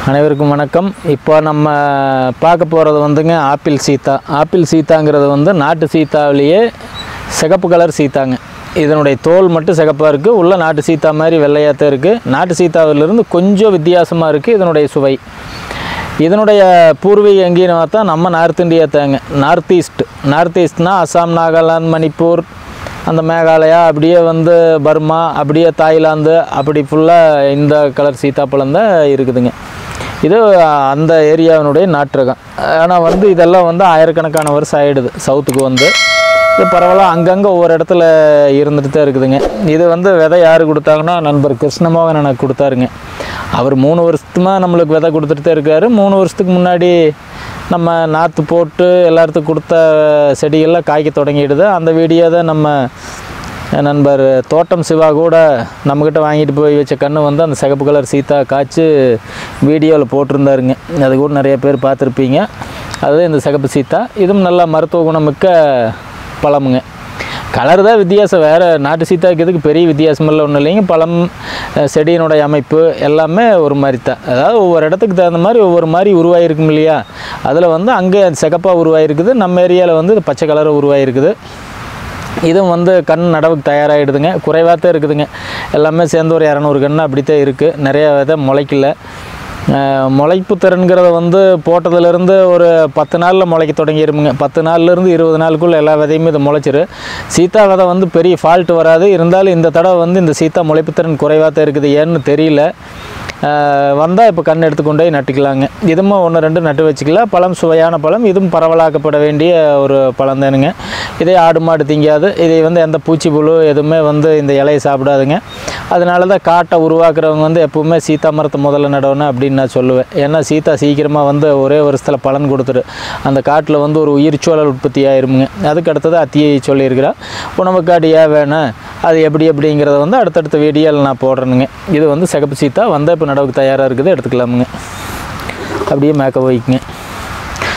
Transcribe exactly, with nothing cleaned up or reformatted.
அனைவருக்கும் வணக்கம். இப்போ நம்ம பார்க்க போகிறது வந்துங்க ஆப்பிள் சீத்தா. ஆப்பிள் சீத்தாங்கிறது வந்து நாட்டு சீத்தாவிலேயே சிகப்பு கலர் சீத்தாங்க. இதனுடைய தோல் மட்டும் சிகப்பாக இருக்குது, உள்ள நாட்டு சீத்தா மாதிரி வெள்ளையாத்தான் இருக்குது. நாட்டு சீத்தாவிலிருந்து கொஞ்சம் வித்தியாசமாக இருக்குது இதனுடைய சுவை. இதனுடைய பூர்வீகம் எங்கேன்னு பார்த்தா நம்ம நார்த் இந்தியா தாங்க. நார்த் ஈஸ்ட் நார்த் ஈஸ்ட்னால் அசாம், நாகாலாந்து, மணிப்பூர், அந்த மேகாலயா, அப்படியே வந்து பர்மா, அப்படியே தாய்லாந்து, அப்படி ஃபுல்லாக இந்த கலர் சீத்தாப்பழம் தான் இருக்குதுங்க. இது அந்த ஏரியாவினுடைய நாட்டுரகம். ஆனால் வந்து இதெல்லாம் வந்து ஆயிரக்கணக்கான வருஷம் ஆகிடுது சவுத்துக்கு வந்து. இது பரவாயில்ல, அங்கங்கே ஒவ்வொரு இடத்துல இருந்துட்டு தான் இருக்குதுங்க. இது வந்து விதை யார் கொடுத்தாங்கன்னா நண்பர் கிருஷ்ணமோகன் எனக்கு கொடுத்தாருங்க. அவர் மூணு வருஷத்துமாக நம்மளுக்கு விதை கொடுத்துட்டு தான் இருக்கார். மூணு வருஷத்துக்கு முன்னாடி நம்ம நாற்று போட்டு எல்லாத்துக்கும் கொடுத்த செடிகள்லாம் காய்க்க தொடங்கிடுது. அந்த வீடியோ தான் நம்ம நண்பர் தோட்டம் சிவா கூட நம்மக்கிட்ட வாங்கிட்டு போய் வச்ச கன்று வந்து அந்த சிகப்பு கலர் சீத்தா காய்ச்சி வீடியோவில் போட்டிருந்தாருங்க. அது கூட நிறைய பேர் பார்த்துருப்பீங்க. அதுதான் இந்த சிகப்பு சீத்தா. இதுவும் நல்லா மருத்துவ குணமிக்க பழமுங்க. கலர் தான் வித்தியாசம், வேறு நாட்டு சீத்தாக்கு இதுக்கு பெரிய வித்தியாசமெல்லாம் ஒன்றும் இல்லைங்க. பழம், செடியினுடைய அமைப்பு எல்லாமே ஒரு மாதிரி தான். அதாவது ஒவ்வொரு இடத்துக்கு தகுந்த மாதிரி ஒவ்வொரு மாதிரி உருவாகிருக்கும் இல்லையா. அதில் வந்து அங்கே சிகப்பாக உருவாகிருக்குது, நம்ம ஏரியாவில் வந்து இது பச்சை கலர் உருவாகிருக்குது. இதுவும் வந்து கண் நடவுக்கு தயாராகிடுதுங்க. குறைவாக தான் இருக்குதுங்க. எல்லாமே சேர்ந்து ஒரு இரநூறு கன்று அப்படித்தான் இருக்குது. நிறையா விதை முளைக்கல. முளைப்பு திறன்கிறத வந்து போட்டதுலேருந்து ஒரு பத்து நாளில் முளைக்க தொடங்கிடுமுங்க. பத்து நாள்லேருந்து இருபது நாளுக்குள்ளே எல்லா விதையுமே இது முளைச்சிரு. சீத்தா விதை வந்து பெரிய ஃபால்ட் வராது. இருந்தாலும் இந்த தடவை வந்து இந்த சீத்தா முளைப்பு திறன் குறைவாக தான் இருக்குது. ஏன்னு தெரியல. வந்தால் இப்போ கண் எடுத்துக்கொண்டே நட்டுக்கலாங்க. இதுவும் ஒன்று ரெண்டு நட்டு வச்சுக்கலாம். பழம் சுவையான பழம். இதுவும் பரவலாக்கப்பட வேண்டிய ஒரு பழம் தானுங்க. இதே ஆடு மாடு திங்காது. இதை வந்து எந்த பூச்சி புழு எதுவுமே வந்து இந்த இலையை சாப்பிடாதுங்க. அதனால தான் காட்டை உருவாக்குறவங்க வந்து எப்போவுமே சீத்தா மரத்தை முதல்ல நடணும் அப்படின்னு நான் சொல்லுவேன். ஏன்னா சீத்தா சீக்கிரமாக வந்து ஒரே வருஷத்தில் பலன் கொடுத்துரு. அந்த காட்டில் வந்து ஒரு உயிர்ச்சூழல் உற்பத்தி ஆயிருமுங்க. அதுக்கு அடுத்தது அத்தியை சொல்லியிருக்கிறேன். உணவுக்காடு ஏன் வேணும், அது எப்படி எப்படிங்கிறத வந்து அடுத்தடுத்த வீடியோவில் நான் போடுறேனுங்க. இது வந்து சிகப்பு சீத்தா வந்தால் இப்போ நடவுக்கு தயாராக இருக்குது, எடுத்துக்கலாமுங்க. அப்படியே மேக்க வைக்குங்க.